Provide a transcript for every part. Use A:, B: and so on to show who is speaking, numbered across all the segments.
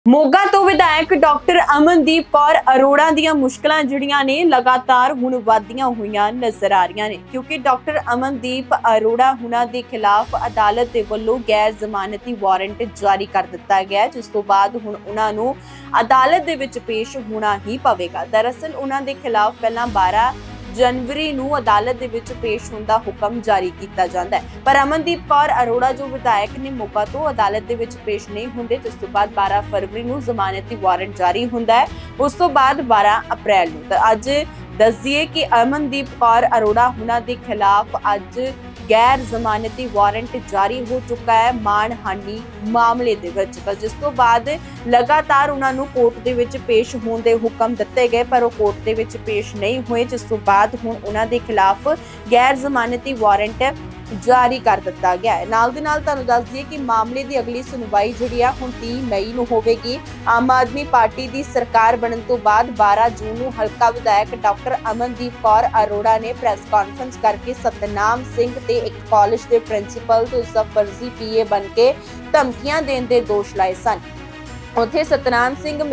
A: ਮੋਗਾ ਤੋਂ ਵਿਧਾਇਕ ਡਾਕਟਰ ਅਮਨਦੀਪ ਕੌਰ ਅਰੋੜਾ ਦੀਆਂ ਮੁਸ਼ਕਲਾਂ ਜਿਹੜੀਆਂ ਨੇ ਲਗਾਤਾਰ ਹੁਣ ਵਧਦੀਆਂ ਹੋਈਆਂ ਨਜ਼ਰ ਆ ਰਹੀਆਂ ਨੇ ਕਿਉਂਕਿ ਡਾਕਟਰ ਅਮਨਦੀਪ ਅਰੋੜਾ ਹੁਣਾਂ ਦੇ ਖਿਲਾਫ ਅਦਾਲਤ ਦੇ ਵੱਲੋਂ ਗੈਰ ਜ਼ਮਾਨਤੀ ਵਾਰੰਟ ਜਾਰੀ ਕਰ ਦਿੱਤਾ ਗਿਆ ਜਿਸ ਤੋਂ ਬਾਅਦ ਹੁਣ ਉਹਨਾਂ ਨੂੰ ਅਦਾਲਤ ਦੇ ਵਿੱਚ ਪੇਸ਼ ਹੋਣਾ ਹੀ ਪਵੇਗਾ। ਦਰਅਸਲ ਉਹਨਾਂ ਦੇ ਖਿਲਾਫ ਪਹਿਲਾਂ 12 जनवरी ਨੂੰ ਅਦਾਲਤ ਦੇ ਵਿੱਚ ਪੇਸ਼ ਹੋਣ ਦਾ ਹੁਕਮ ਜਾਰੀ ਕੀਤਾ ਜਾਂਦਾ ਹੈ ਪਰ ਅਮਨਦੀਪ ਕੌਰ ਅਰੋੜਾ ਜੋ ਵਿਧਾਇਕ ਨੇ ਮੋਗਾ ਤੋਂ ਅਦਾਲਤ ਦੇ ਵਿੱਚ ਪੇਸ਼ ਨਹੀਂ ਹੁੰਦੇ ਜਿਸ ਤੋਂ ਬਾਅਦ 12 ਫਰਵਰੀ ਨੂੰ ਜ਼ਮਾਨਤੀ ਵਾਰੰਟ ਜਾਰੀ ਹੁੰਦਾ ਹੈ। ਉਸ ਤੋਂ ਬਾਅਦ 12 ਅਪ੍ਰੈਲ ਨੂੰ ਤਾਂ ਅੱਜ ਦੱਸੀਏ ਕਿ ਅਮਨਦੀਪ ਕੌਰ ਅਰੋੜਾ ਹੁਣਾਂ ਦੇ ਖਿਲਾਫ ਅੱਜ गैर जमानती वारंट जारी हो चुका है मानहानि मामले दे विच। तो जिस तो बाद लगातार उन्हां नूं कोर्ट दे विच पेश होण दे हुकम दित्ते गए पर वो कोर्ट दे विच पेश नहीं हुए जिस तो बाद हुण उन्हां दे खिलाफ गैर जमानती वारंट जारी कर दिता गया है। नाल दे नाल तुहानूं दस दईए कि मामले की अगली सुनवाई जिहड़ी आ हुण 30 मई नूं होवेगी। आम आदमी पार्टी की सरकार बनन तो बाद 12 जून नूं हलका विधायक डॉक्टर अमनदीप कौर अरोड़ा ने प्रेस कॉन्फ्रेंस करके सतनाम सिंह ते एक कॉलेज के प्रिंसीपल तो उसका फर्जी पीए बन के धमकियां देण दे दोष लाए सन। उत्थे सतनाम सिंह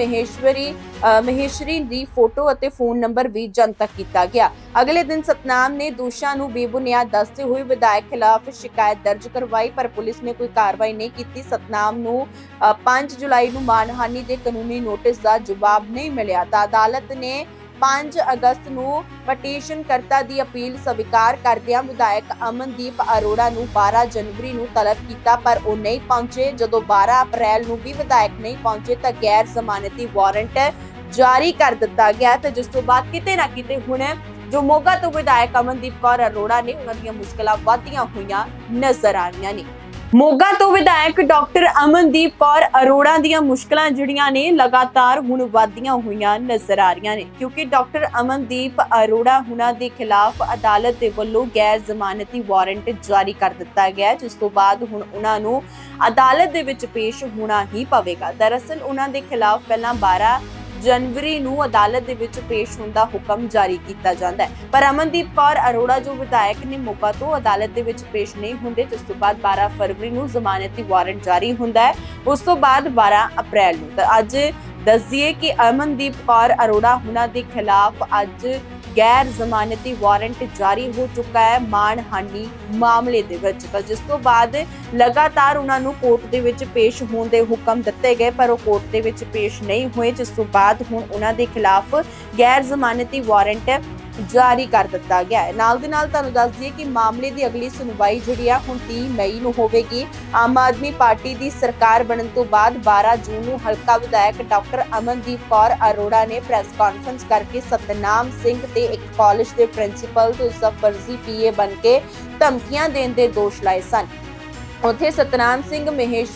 A: महेश्वरी दी फोटो और फोन नंबर भी जनतक किया गया। अगले दिन सतनाम ने दोषां नूं बेबुनियाद दसते हुए विधायक खिलाफ शिकायत दर्ज करवाई पर पुलिस ने कोई कार्रवाई नहीं की। सतनाम नूं 5 जुलाई नूं मानहानि दे कानूनी नोटिस का जवाब नहीं मिलिया तां अदालत ने 5 अगस्त ਨੂੰ ਪਟੀਸ਼ਨ ਕਰਤਾ ਦੀ ਅਪੀਲ ਸਵੀਕਾਰ ਕਰਦਿਆਂ ਵਿਧਾਇਕ ਅਮਨਦੀਪ ਅਰੋੜਾ ਨੂੰ 12 ਜਨਵਰੀ ਨੂੰ ਤਲਬ ਕੀਤਾ ਪਰ ਉਹ ਨਹੀਂ ਪਹੁੰਚੇ। ਜਦੋਂ 12 ਅਪ੍ਰੈਲ ਨੂੰ ਵੀ ਵਿਧਾਇਕ ਨਹੀਂ ਪਹੁੰਚੇ ਤਾਂ ਗੈਰ ਜ਼ਮਾਨਤੀ ਵਾਰੰਟ ਜਾਰੀ ਕਰ ਦਿੱਤਾ ਗਿਆ ਤੇ ਜਿਸ ਤੋਂ ਬਾਅਦ ਕਿਤੇ ਨਾ ਕਿਤੇ ਹੁਣ ਜੋ ਮੋਗਾ ਤੋਂ ਵਿਧਾਇਕ ਅਮਨਦੀਪ ਕੌਰ ਅਰੋੜਾ ਨੇ ਉਹਨਾਂ ਦੀਆਂ ਮੁਸ਼ਕਲਾਂ ਵਧਦੀਆਂ ਹੋਈਆਂ ਨਜ਼ਰ ਆ ਰਹੀਆਂ ਨੇ। ਮੋਗਾ ਤੋਂ ਵਿਧਾਇਕ ਡਾਕਟਰ ਅਮਨਦੀਪ ਕੌਰ ਅਰੋੜਾ ਦੀਆਂ ਮੁਸ਼ਕਲਾਂ ਜਿਹੜੀਆਂ ਨੇ ਲਗਾਤਾਰ ਹੁਣ ਵਧਦੀਆਂ ਹੋਈਆਂ ਨਜ਼ਰ ਆ ਰਹੀਆਂ ਨੇ ਕਿਉਂਕਿ ਡਾਕਟਰ ਅਮਨਦੀਪ ਅਰੋੜਾ ਹੁਣਾਂ ਦੇ ਖਿਲਾਫ ਅਦਾਲਤ ਦੇ ਵੱਲੋਂ ਗੈਰ ਜ਼ਮਾਨਤੀ ਵਾਰੰਟ ਜਾਰੀ ਕਰ ਦਿੱਤਾ ਗਿਆ ਜਿਸ ਤੋਂ ਬਾਅਦ ਹੁਣ ਉਹਨਾਂ ਨੂੰ ਅਦਾਲਤ ਦੇ ਵਿੱਚ ਪੇਸ਼ ਹੋਣਾ ਹੀ ਪਵੇਗਾ। ਦਰਅਸਲ ਉਹਨਾਂ ਦੇ ਖਿਲਾਫ ਪਹਿਲਾਂ 12 जनवरी ਨੂੰ ਅਦਾਲਤ ਦੇ ਵਿੱਚ ਪੇਸ਼ ਹੋਣ ਦਾ ਹੁਕਮ ਜਾਰੀ ਕੀਤਾ ਜਾਂਦਾ ਹੈ ਪਰ ਅਮਨਦੀਪ ਕੌਰ ਅਰੋੜਾ ਜੋ ਵਿਧਾਇਕ ਨੇ ਮੋਗਾ ਤੋਂ ਅਦਾਲਤ ਦੇ ਵਿੱਚ ਪੇਸ਼ ਨਹੀਂ ਹੁੰਦੇ ਜਿਸ ਤੋਂ ਬਾਅਦ 12 ਫਰਵਰੀ ਨੂੰ ਜ਼ਮਾਨਤੀ ਵਾਰੰਟ ਜਾਰੀ ਹੁੰਦਾ ਹੈ। ਉਸ ਤੋਂ ਬਾਅਦ 12 ਅਪ੍ਰੈਲ ਨੂੰ ਤਾਂ ਅੱਜ ਦੱਸੀਏ ਕਿ ਅਮਨਦੀਪ ਕੌਰ ਅਰੋੜਾ ਹੁਣਾਂ ਦੇ ਖਿਲਾਫ ਅੱਜ गैर जमानती वारंट जारी हो चुका है मानहानि मामले दे विच। तो जिस तो बाद लगातार उन्हां नूं कोर्ट दे विच पेश होण दे हुकम दित्ते गए पर वो कोर्ट दे विच पेश नहीं हुए जिस तो बाद हुण उन्हां दे खिलाफ गैर जमानती वारंट जारी कर दिता गया है। नाल दे नाल तुहानूं दस दईए कि मामले की अगली सुनवाई जिहड़ी आ हुण 30 मई नूं होवेगी। आम आदमी पार्टी की सरकार बनन तो बाद 12 जून नूं हलका विधायक डॉक्टर अमनदीप कौर अरोड़ा ने प्रेस कॉन्फ्रेंस करके सतनाम सिंह ते एक कॉलेज के प्रिंसीपल तो उसका फर्जी पीए बन के धमकियां देण दे दोष लाए सन। उत्थे सतनाम सिंह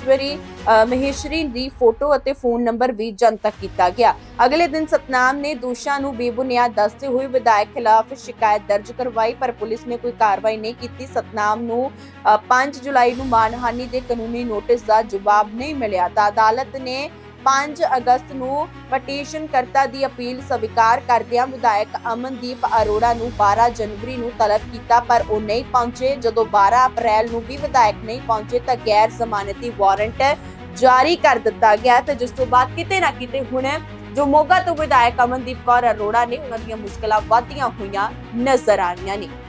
A: महेश्वरी दी फोटो और फोन नंबर भी जनतक किया गया। अगले दिन सतनाम ने दोषां नूं बेबुनियाद दसते हुए विधायक खिलाफ शिकायत दर्ज करवाई पर पुलिस ने कोई कार्रवाई नहीं की। सतनाम नूं 5 जुलाई नूं मानहानि दे कानूनी नोटिस का जवाब नहीं मिलिया तां अदालत ने 5 अगस्त ਨੂੰ ਪਟੀਸ਼ਨ ਕਰਤਾ ਦੀ ਅਪੀਲ ਸਵੀਕਾਰ ਕਰਦਿਆਂ ਵਿਧਾਇਕ ਅਮਨਦੀਪ ਅਰੋੜਾ ਨੂੰ 12 ਜਨਵਰੀ ਨੂੰ ਤਲਬ ਕੀਤਾ ਪਰ ਉਹ ਨਹੀਂ ਪਹੁੰਚੇ। ਜਦੋਂ 12 ਅਪ੍ਰੈਲ ਨੂੰ ਵੀ ਵਿਧਾਇਕ ਨਹੀਂ ਪਹੁੰਚੇ ਤਾਂ ਗੈਰ ਜ਼ਮਾਨਤੀ ਵਾਰੰਟ ਜਾਰੀ ਕਰ ਦਿੱਤਾ ਗਿਆ ਤੇ ਜਿਸ ਤੋਂ ਬਾਅਦ ਕਿਤੇ ਨਾ ਕਿਤੇ ਹੁਣ ਜੋ ਮੋਗਾ ਤੋਂ ਵਿਧਾਇਕ ਅਮਨਦੀਪ ਕੌਰ ਅਰੋੜਾ ਨੇ ਉਹਨਾਂ ਦੀਆਂ ਮੁਸ਼ਕਲਾਂ ਵਧਦੀਆਂ ਹੋਈਆਂ ਨਜ਼ਰ ਆ ਰਹੀਆਂ ਨੇ।